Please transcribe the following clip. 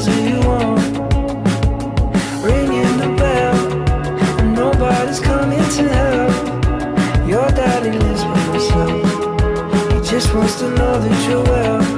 do you want? Ringing the bell, and nobody's coming to help. Your daddy lives by himself. He just wants to know that you're well.